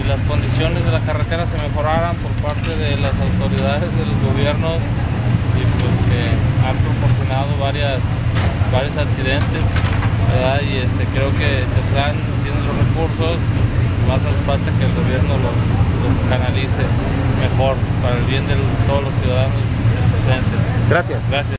las condiciones de la carretera se mejoraran por parte de las autoridades de los gobiernos, y pues que han proporcionado varios accidentes, ¿verdad? Y creo que Tetlán tiene los recursos, más hace falta que el gobierno los canalice mejor para el bien de todos los ciudadanos tetlenses. Gracias. Gracias.